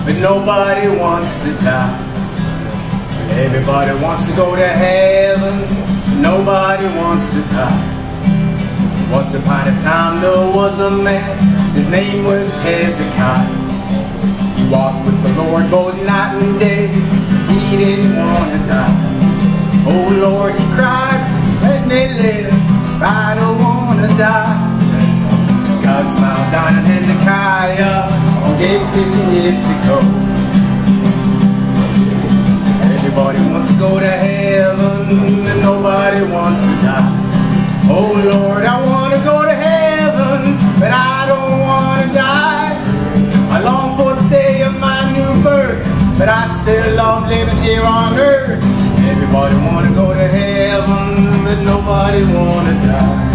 but nobody wants to die. Everybody wants to go to heaven, but nobody wants to die. Once upon a time there was a man, his name was Hezekiah. He walked with the Lord both night and day, he didn't want to die. Oh Lord, he cried, let me live, I don't want to die. God smiled down on Hezekiah and gave him 50 years to go. Everybody wants to go to heaven and nobody wants to die. Oh Lord, I want to go to heaven, but I don't want to die. I long for the day of my new birth, but I still love living here on earth. Everybody want to go to heaven, but nobody want to die.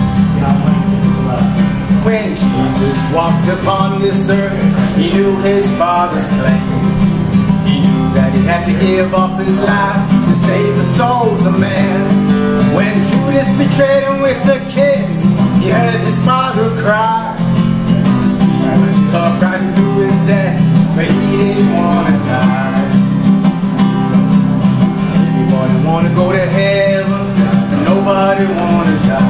When Jesus walked upon this earth, he knew his Father's plan. He knew that he had to give up his life to save the souls of man. When Judas betrayed him with a kiss, he heard his Father cry. He was tough right through his death, but he didn't want to die. Everybody want to go to heaven, but nobody want to die.